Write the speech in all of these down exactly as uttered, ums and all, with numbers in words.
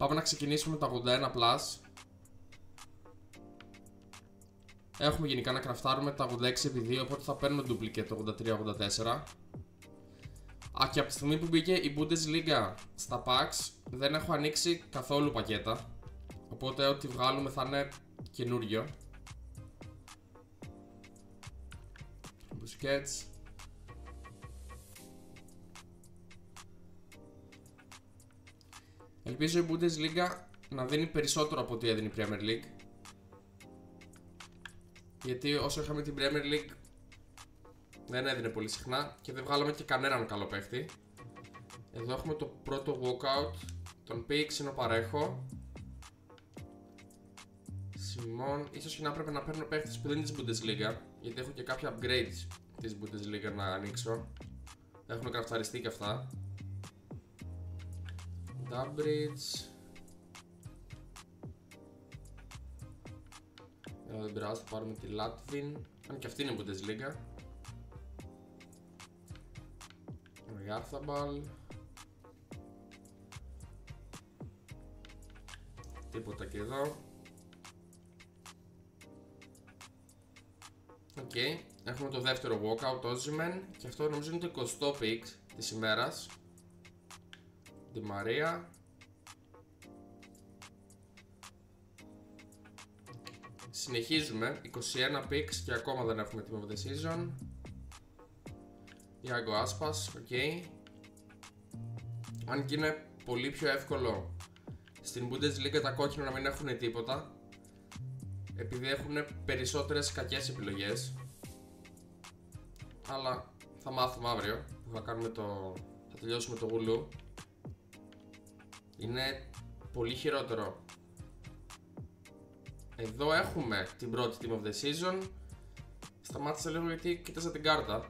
Πάμε να ξεκινήσουμε με το ογδόντα ένα πλας. Έχουμε γενικά να κραφτάρουμε τα ογδόντα έξι επί δύο, οπότε θα παίρνουμε duplicate το ογδόντα τρία ογδόντα τέσσερα. Α, και από τη στιγμή που μπήκε η Bundesliga στα packs δεν έχω ανοίξει καθόλου πακέτα, οπότε ό,τι βγάλουμε θα είναι καινούριο. Busquets. Ελπίζω η Bundesliga να δίνει περισσότερο από ό,τι έδινε η Premier League, γιατί όσο είχαμε την Premier League δεν έδινε πολύ συχνά και δεν βγάλαμε και κανέναν καλό παίχτη. Εδώ έχουμε το πρώτο walkout, τον Pix είναι ο παρέχο. Σιμών, ίσως και να έπρεπε να παίρνω παίχτες που δεν είναι της Bundesliga, γιατί έχω και κάποια upgrades της Bundesliga να ανοίξω. Έχουν κραφταριστεί και αυτά. Dumbridge. Εδώ δεν πειράζει, θα πάρουμε τη Latvin, αν και αυτή είναι Bundesliga. Garthabal. Τίποτα και εδώ. Οκ, okay. Έχουμε το δεύτερο walkout, Osimhen, και αυτό νομίζω είναι το εικοστό pick της ημέρας. Di Maria. Συνεχίζουμε, είκοσι ένα picks και ακόμα δεν έχουμε team of the season. Iago Aspas, οκ. Okay. Αν και είναι πολύ πιο εύκολο στην Bundesliga τα κόκκινα να μην έχουν τίποτα, επειδή έχουν περισσότερες κακές επιλογές. Αλλά θα μάθουμε αύριο που θα κάνουμε το... θα τελειώσουμε το γουλού. Είναι πολύ χειρότερο. Εδώ έχουμε την πρώτη team of the season. Σταμάτησα λίγο γιατί κοίταζα την κάρτα.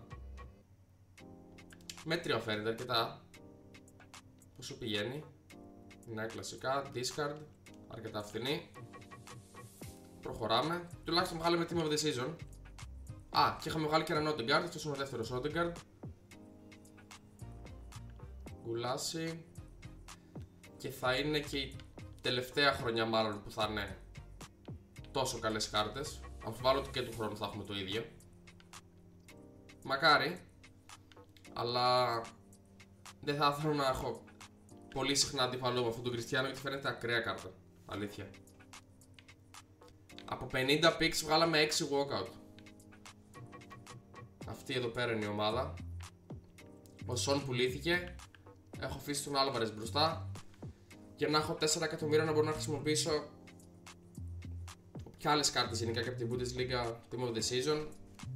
Μέτριο φαίνεται αρκετά. Πόσο πηγαίνει? Είναι κλασικά, discard, αρκετά φθηνή. Προχωράμε. Τουλάχιστον βγάλαμε team of the season. Α, και είχαμε βγάλει και έναν Odegaard. Αυτός είναι ο δεύτερος Odegaard. Γκουλάσι. Και θα είναι και η τελευταία χρονιά μάλλον που θα είναι τόσο καλές κάρτες. Αμφιβάλλω ότι και του χρόνου θα έχουμε το ίδιο. Μακάρι. Αλλά δεν θα ήθελα να έχω πολύ συχνά αντιπαλό με αυτόν τον Κριστιάνο, γιατί φαίνεται ακραία κάρτα. Αλήθεια. Από πενήντα picks βγάλαμε έξι walkout. Αυτή εδώ πέρα είναι η ομάδα. Ο Σον πουλήθηκε. Έχω αφήσει τον Άλβαρες μπροστά. Και να έχω τέσσερα εκατομμύρια να μπορώ να χρησιμοποιήσω και άλλες κάρτες γενικά και από την Bundesliga Team of the Season.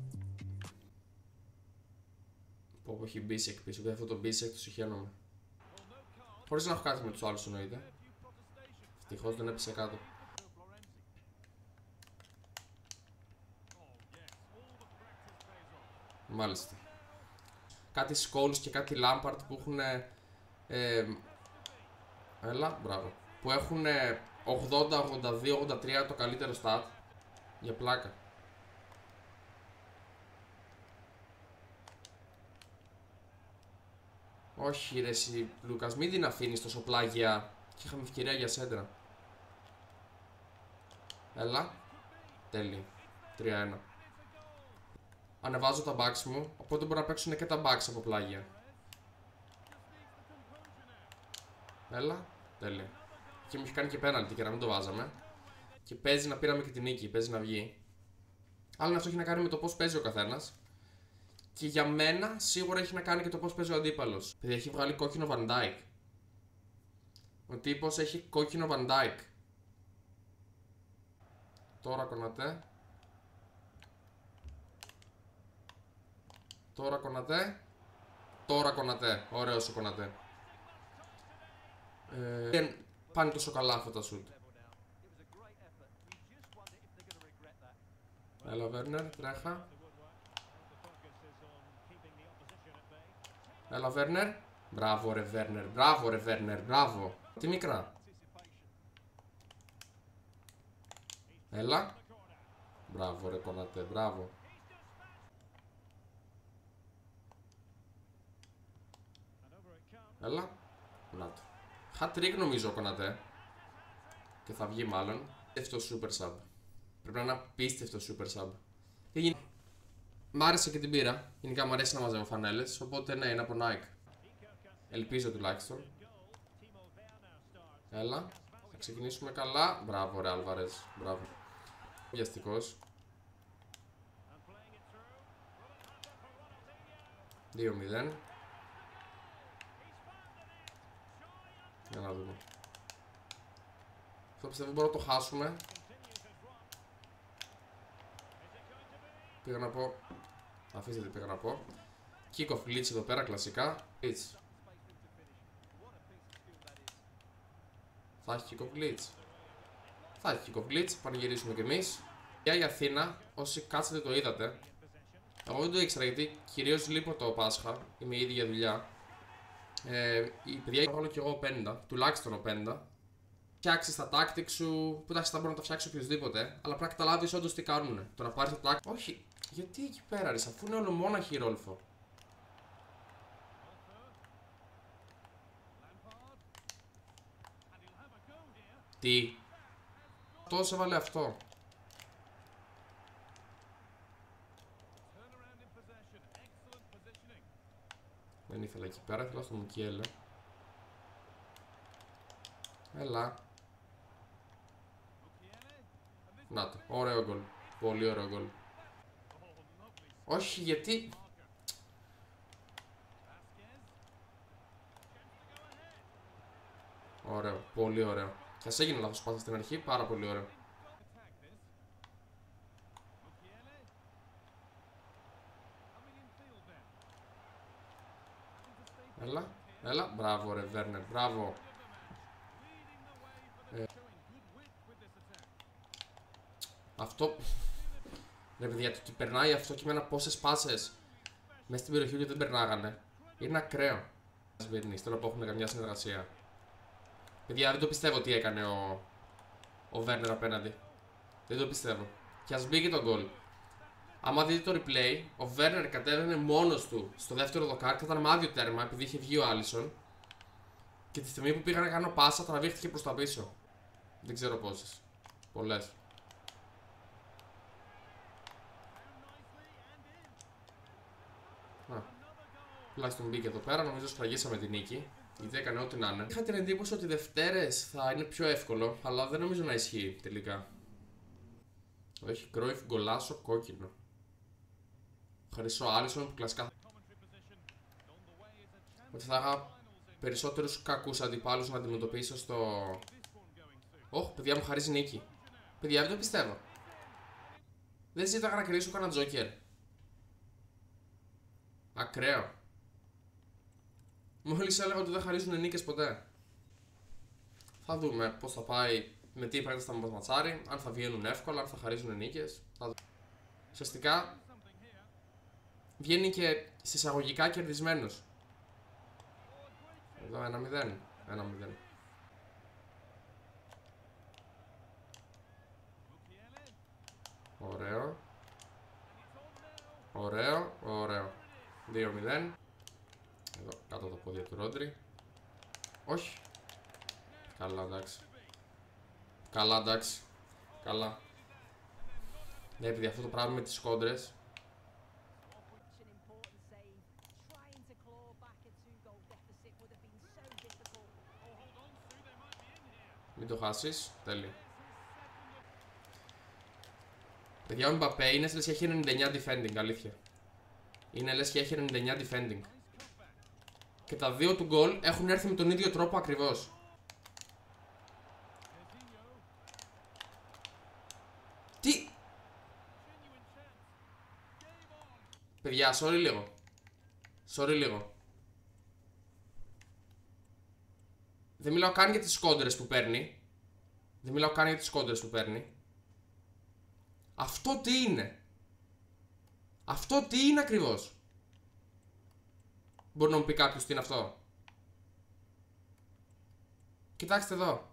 Πω πω έχει Μπίσεκ πίσω, δεν αυτό το Μπίσεκ το συχαίνομαι. Χωρίς να έχω κάτι με τους άλλους εννοείται. Ευτυχώς δεν έπεσε κάτω. Μάλιστα. Κάτι Scholes και κάτι Lampard που έχουν ε, έλα, μπράβο. Που έχουν ογδόντα, ογδόντα δύο, ογδόντα τρία το καλύτερο stat. Για πλάκα. Όχι ρε εσύ Λούκας, μην την αφήνεις τόσο πλάγια. Και είχαμε ευκαιρία για σέντρα. Έλα. Τέλειο. τρία ένα. Ανεβάζω τα backs μου, οπότε μπορώ να παίξουν και τα backs από πλάγια. Έλα. Τέλειο. Και μου έχει κάνει και πέναλτι και να μην το βάζαμε. Και παίζει να πήραμε και την νίκη, παίζει να βγει. Αλλά αυτό έχει να κάνει με το πώς παίζει ο καθένας. Και για μένα σίγουρα έχει να κάνει και το πώς παίζει ο αντίπαλος. Παιδιά, έχει βγάλει κόκκινο Van Dijk. Ο τύπος έχει κόκκινο Van Dijk. Τώρα Κονατέ. Τώρα Κονατέ. Τώρα Κονατέ. Ωραίος ο Κονατέ. Ε, δεν πάνε τόσο καλά αυτά τα σουτ. Έλα Βέρνερ, τρέχα. Έλα Βέρνερ. Μπράβο ρε Βέρνερ, μπράβο ρε Βέρνερ, μπράβο. Τι μικρά. Έλα. Μπράβο ρε Κονατέ, μπράβο. Έλα. Να το. Hat-trick νομίζω ο Κονατέ. Και θα βγει μάλλον. Αυτό super sub. Πρέπει να είναι απίστευτο super sub. Τι γίνεται. Μ' άρεσε και την πήρα. Γενικά μου αρέσει να μαζεύω φανέλες. Οπότε ναι, είναι από Nike. Ελπίζω τουλάχιστον. Έλα. Θα ξεκινήσουμε καλά. Μπράβο, ρε Άλβαρες. Μπράβο. Βιαστικός. δύο μηδέν. Για να δούμε. Αυτό πιστεύω μπορούμε να το χάσουμε. Πήγα να πω. Αφήστε τι πήγα να πω. Kick off glitch εδώ πέρα, κλασικά. Glitch. Θα έχει kick off glitch. Θα έχει kick off glitch, πανηγυρίσουμε κι εμείς. Για η Αθήνα, όσοι κάτσατε το είδατε. Εγώ δεν το ήξερα γιατί κυρίως λείπω το Πάσχα. Είμαι ήδη για δουλειά. Ε, οι παιδιά θα βάλω κι εγώ πενήντα, τουλάχιστον πενήντα. Φτιάξει τα tactics σου, που εντάξει θα μπορεί να τα φτιάξει οποιοδήποτε, αλλά πρέπει να καταλάβει όντως τι κάνουνε. Το να πάρει το tactics. Όχι, γιατί εκεί πέρα ρε, αφού είναι ολομόναχη η Ρόλφο. Τι. Τόσο έβαλε αυτό. Δεν ήθελα εκεί πέρα, ήθελα στο Μουκιέλε. Έλα. Να το, ωραίο γκολ. Πολύ ωραίο γκολ. Όχι, γιατί... Ωραίο, πολύ ωραίο. Και ας έγινε λάθος πάσα στην αρχή, πάρα πολύ ωραίο. Έλα, έλα, μπράβο ρε Βέρνερ, μπράβο. ε, Αυτό. Ρε παιδιά, το ότι περνάει αυτό και με ένα πόσες πάσες μέσα στην περιοχή που δεν περνάγανε είναι ακραίο. Θέλω να πω έχουμε καμιά συνεργασία. Παιδιά, δεν το πιστεύω τι έκανε ο, ο Βέρνερ απέναντι. Δεν το πιστεύω. Και ας μπήκε το γκολ. Άμα δείτε το replay, ο Βέρνερ κατέβαινε μόνος του στο δεύτερο δοκάρ και ήταν με άδειο τέρμα επειδή είχε βγει ο Άλισον. Και τη στιγμή που πήγα να κάνω πάσα, τραβήχτηκε προς τα πίσω. Δεν ξέρω πόσες. Πολλές. Α, τουλάχιστον μπήκε εδώ πέρα, νομίζω σφραγίσαμε την νίκη. Γιατί έκανε ό,τι να είναι. Είχα την εντύπωση ότι Δευτέρες θα είναι πιο εύκολο, αλλά δεν νομίζω να ισχύει τελικά. Έχει Κρόιφ, γκολάσο, κόκκινο. Χρυσό Άλισον που κλασικά. Ότι θα είχα περισσότερους κακούς αντιπάλους να αντιμετωπίσω στο. Ωχ, παιδιά μου χαρίζει νίκη. Παιδιά, δεν το πιστεύω. Δεν ζήταγα να κερδίσω κανένα τζόκερ. Ακραίο. Μόλις έλεγα ότι δεν χαρίζουν νίκες ποτέ. Θα δούμε πώς θα πάει, με τι πράγματα θα μας ματσάρει, αν θα βγαίνουν εύκολα, αν θα χαρίζουν νίκες. Θα... Ουσιαστικά βγαίνει και συσσαγωγικά κερδισμένος. Εδώ ένα μηδέν. ένα μηδέν. Ωραίο. Ωραίο, ωραίο. δύο μηδέν. Εδώ κάτω τα πόδια του Ρόντρι. Όχι. Καλά, εντάξει. Καλά, εντάξει. Καλά. Ναι, επειδή αυτό το πράγμα με τις κόντρες. Μην το χάσεις. Τέλεια. Παιδιά, ο Μπαπέ είναι λες και έχει ενενήντα εννιά defending, αλήθεια. Είναι λες και έχει ενενήντα εννιά defending. Και τα δύο του γκολ έχουν έρθει με τον ίδιο τρόπο ακριβώς. Τι! Παιδιά, sorry λίγο. Sorry λίγο. Δεν μιλάω καν για τις κόντρες που παίρνει. Δεν μιλάω καν για τις κόντρες που παίρνει. Αυτό τι είναι? Αυτό τι είναι ακριβώς? Μπορεί να μου πει κάποιος τι είναι αυτό? Κοιτάξτε εδώ.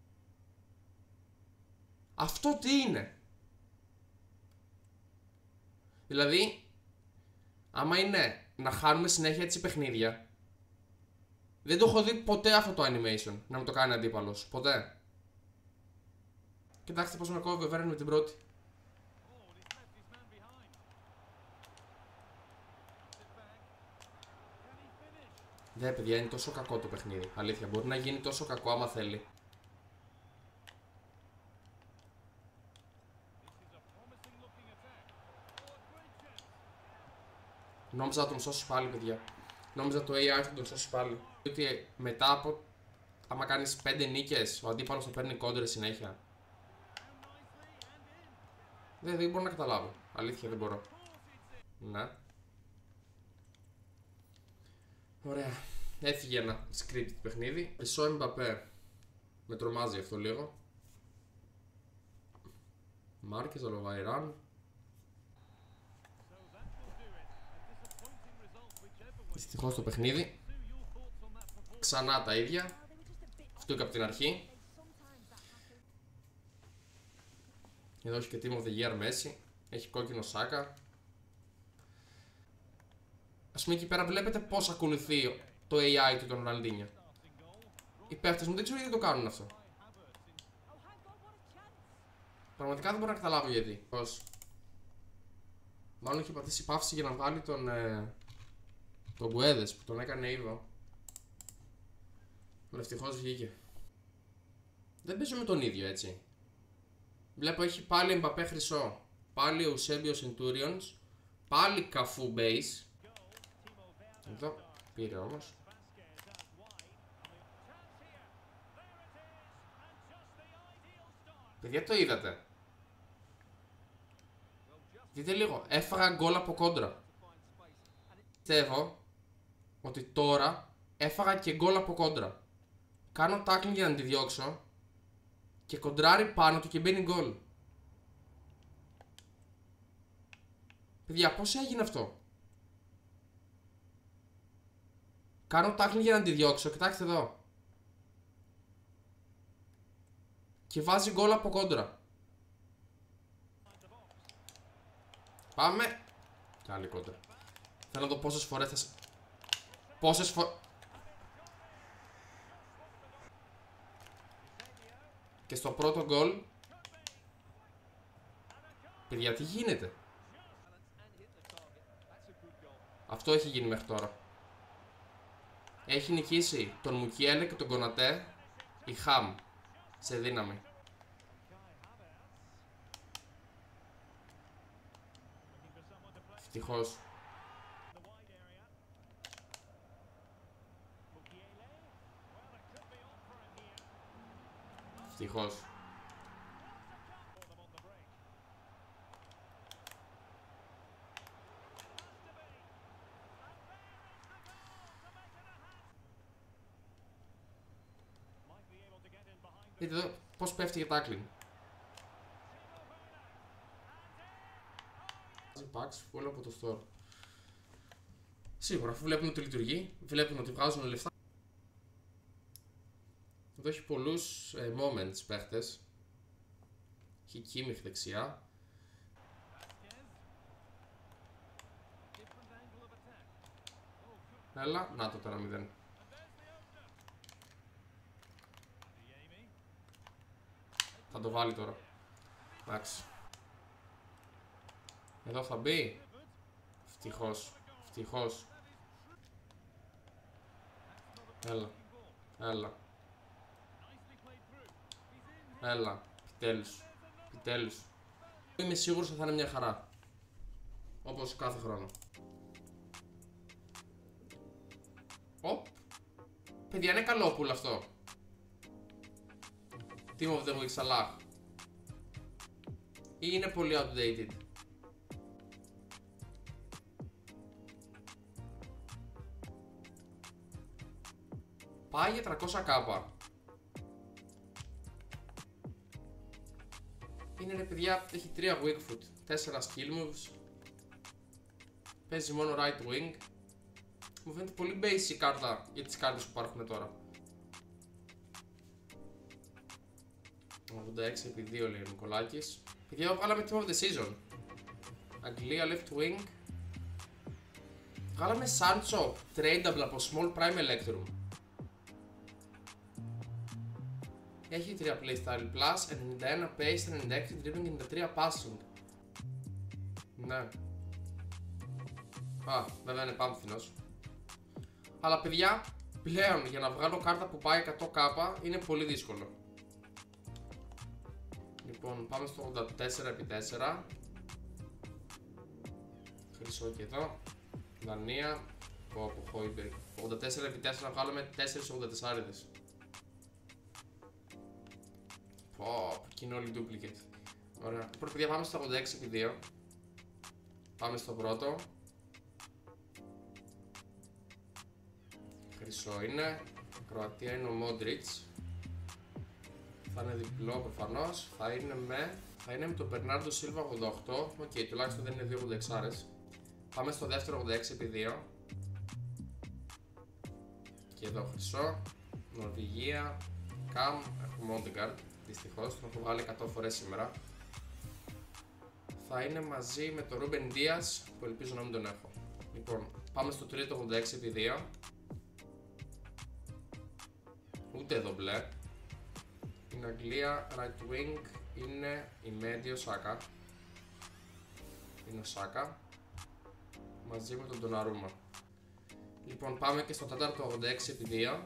Αυτό τι είναι? Δηλαδή, άμα είναι να χάνουμε συνέχεια έτσι παιχνίδια, δεν το έχω δει ποτέ αυτό το animation να μου το κάνει αντίπαλος. Ποτέ. Κοιτάξτε πως με κόβει ο Βέρεν με την πρώτη. Δε παιδιά, είναι τόσο κακό το παιχνίδι. Αλήθεια, μπορεί να γίνει τόσο κακό άμα θέλει. Νόμιζα να τον σώσει πάλι, παιδιά. Νόμιζα το έι άι θα τον σώσει πάλι. Ότι μετά από... άμα κάνεις πέντε νίκες, ο αντίπαλος θα παίρνει κόντρες συνέχεια. Δεν, δεν μπορώ να καταλάβω. Αλήθεια, δεν μπορώ. Ναι. Ωραία. Έφυγε ένα scripted παιχνίδι. Εσώ Εμπαπέ. Με τρομάζει αυτό λίγο. Μάρκες, Αλοβαϊράν. Δυστυχώς το παιχνίδι. Ξανά τα ίδια. Αυτό και από την αρχή. Εδώ έχει και Team of the Year Messi. Έχει κόκκινο Σάκα. Ας πούμε εκεί πέρα βλέπετε πως ακολουθεί το έι άι του τον Ροναλντίνιο. Οι παίκτες μου δεν ξέρω γιατί το κάνουν αυτό. Πραγματικά δεν μπορώ να καταλάβω γιατί. Πώς. Μάλλον έχει πατήσει παύση για να βγάλει τον ε, τον Γκουέδες που τον έκανε Ήβο. Αλλά ευτυχώς βγήκε. Δεν παίζω με τον ίδιο έτσι. Βλέπω έχει πάλι Εμπαπέ χρυσό. Πάλι ο Eusebio Centurions. Πάλι Καφού base. Εδώ πήρε όμως. Παιδιά το είδατε. Δείτε λίγο. Έφαγα γκολ από κόντρα. Πιστεύω ότι τώρα έφαγα και γκολ από κόντρα. Κάνω tackling για να τη διώξω και κοντράρει πάνω του και μπαίνει γκολ. Παιδιά, πώς έγινε αυτό? Κάνω tackling για να τη διώξω, κοιτάξτε εδώ. Και βάζει γκολ από κόντρα. Πάμε. Κι άλλη κόντρα. Θέλω να δω πόσες φορές θα... Πόσες φορές... Και στο πρώτο γκολ. Παιδιά, τι γίνεται? Αυτό έχει γίνει μέχρι τώρα. Έχει νικήσει τον Μουκιέλε και τον Κονατέ η Χαμ σε δύναμη. Ευτυχώς. Ευτυχώς. Δείτε εδώ πως πέφτει για tackling. Packs όλο από το store. Σίγουρα, αφού βλέπουν ότι λειτουργεί, βλέπουν ότι βγάζουν λεφτά. Εδώ έχει πολλούς ε, moments παίχτες. Έχει Κίμιχ δεξιά. Έλα, να το τώρα μηδέν. Θα το βάλει τώρα. Εντάξει. Εδώ θα μπει. Ευτυχώς. Ευτυχώς. Έλα. Έλα. Έλα. Επιτέλους. Επιτέλους. Είμαι σίγουρος ότι θα είναι μια χαρά. Όπως κάθε χρόνο. Οπ. Παιδιά, είναι καλό πουλ αυτό. Team of the Week Salah. Ή είναι πολύ outdated? Πάει για τριακόσια κάπα. Είναι ρε παιδιά, έχει τρία weak foot, τέσσερα skill moves. Παίζει μόνο right wing. Μου φαίνεται πολύ basic κάρτα για τις κάρτες που υπάρχουν τώρα. ογδόντα έξι επί δύο λέει ο Νικολάκης. Παιδιά, βγάλαμε team of the season. Αγγλία left wing. Βγάλαμε Sancho tradable από small prime electrum. Έχει τρία playstyle plus, ενενήντα ένα pace, ενενήντα έξι dribbling, ενενήντα τρία passing. Ναι. Α, βέβαια είναι πάμφθινος. Αλλά παιδιά, πλέον για να βγάλω κάρτα που πάει εκατό χιλιάδες είναι πολύ δύσκολο. Λοιπόν, πάμε στο ογδόντα τέσσερα επί τέσσερα. Χρυσό και εδώ. Δανία. Πω πω Χόιμπερ. ογδόντα τέσσερα επί τέσσερα να βγάλουμε τέσσερα ογδόντα τέσσερα. Πω, και είναι όλοι duplicate. Ωραία. Λοιπόν, παιδιά, πάμε στο ογδόντα έξι επί δύο. Πάμε στο πρώτο. Χρυσό είναι. Κροατία είναι ο Modric. Θα είναι διπλό προφανώς. Θα είναι με. Θα είναι με τον Μπερνάρντο Σίλβα ογδόντα οκτώ. Οκ, okay, τουλάχιστον δεν είναι δύο ογδόντα έξι. Πάμε στο δεύτερο ογδόντα έξι επί δύο. Και εδώ χρυσό. Νορβηγία. Καμ. Έχουμε Odegaard. Δυστυχώς τον έχω βγάλει εκατό φορές σήμερα. Θα είναι μαζί με τον Ρούμπεν Δίας που ελπίζω να μην τον έχω. Λοιπόν, πάμε στο τρίτο ογδόντα έξι επί δύο. Ούτε εδώ μπλε. Είναι Αγγλία, right wing, είναι η Μέντιο Σάκα. Είναι ο Σάκα. Μαζί με τον Ντοναρούμα. Λοιπόν, πάμε και στο τέταρτο ογδόντα έξι επί δύο.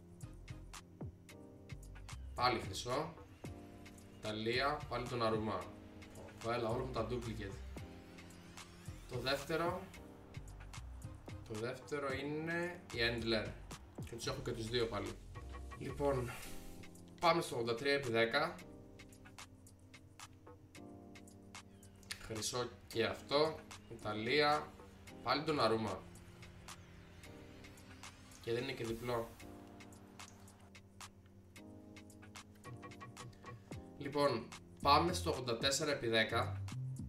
Πάλι χρυσό. Ιταλία, πάλι Ντοναρούμα. Έλα, όλα μου τα duplicate. Το δεύτερο. Το δεύτερο είναι η Endler. Και τους έχω και τους δύο πάλι. Λοιπόν, πάμε στο ογδόντα τρία επί δέκα. Χρυσό και αυτό. Ιταλία. Πάλι τον Αρούμα. Και δεν είναι και διπλό. Λοιπόν, πάμε στο ογδόντα τέσσερα επί δέκα.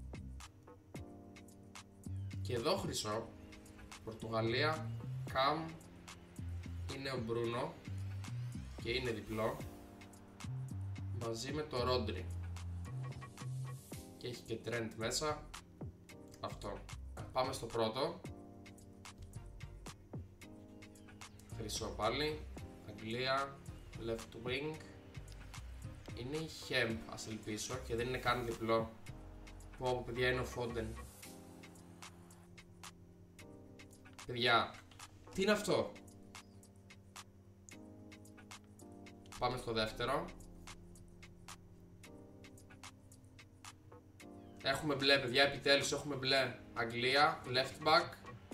Και εδώ χρυσό. Πορτογαλία. Καμ. Είναι ο Μπρούνο. Και είναι διπλό. Μαζί με το Ρόντρι. Και έχει και trend μέσα. Αυτό. Πάμε στο πρώτο. Χρυσό πάλι. Αγγλία. Left wing. Είναι η Hemp, ας ελπίσω, και δεν είναι καν διπλό. Που από παιδιά είναι ο Foden. Παιδιά, τι είναι αυτό? Πάμε στο δεύτερο. Έχουμε μπλε, παιδιά, επιτέλους έχουμε μπλε. Αγγλία, left back.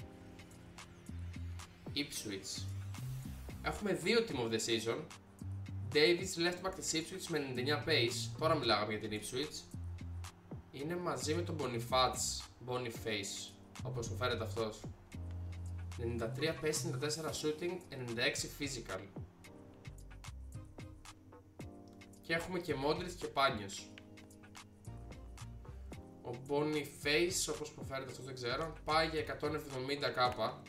Ipswich. Έχουμε δύο team of the season. Davis, left back της Ipswich με ενενήντα εννιά pace. Τώρα μιλάγαμε για την Ipswich. Είναι μαζί με τον Boniface. Boniface, όπως μου φαίνεται αυτός. ενενήντα τρία pace, ενενήντα τέσσερα shooting, ενενήντα έξι physical. Και έχουμε και Modric και Πάνιος. Ο Boniface, όπως προφέρεται αυτό δεν ξέρω, πάει για εκατόν εβδομήντα χιλιάδες.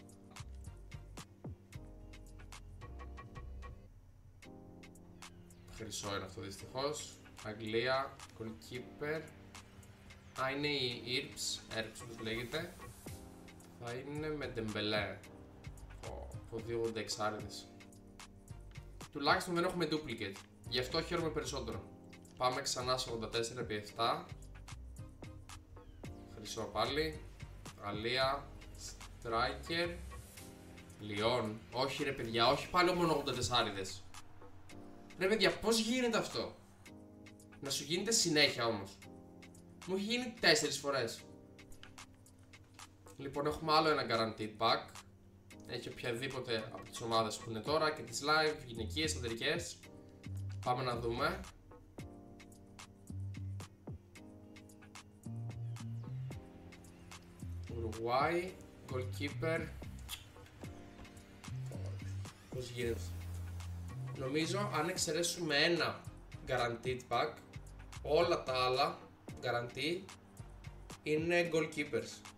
Χρυσό είναι αυτό δυστυχώς. Αγγλία, goalkeeper. Α, είναι η Irps, Irps όπως λέγεται. Θα είναι με Dembélé. Από δύο ογδόντα έξι. Τουλάχιστον δεν έχουμε duplicate. Γι' αυτό χαίρομαι περισσότερο. Πάμε ξανά σε ογδόντα τέσσερα επί επτά. Χρυσό πάλι. Γαλλία. Striker. Λιόν. Όχι ρε παιδιά, όχι πάλι μόνο ογδόντα τέσσερα. Ρε παιδιά, πώς γίνεται αυτό? Να σου γίνεται συνέχεια όμως. Μου έχει γίνει τέσσερις φορές. Λοιπόν, έχουμε άλλο ένα guaranteed pack. Έχει οποιαδήποτε από τις ομάδες που είναι τώρα και τις live, γυναικείες, ανδρικές. Πάμε να δούμε. Uruguay, goalkeeper. Πώς γίνεται? Νομίζω αν εξαιρέσουμε ένα guaranteed pack, όλα τα άλλα guarantee είναι goalkeepers.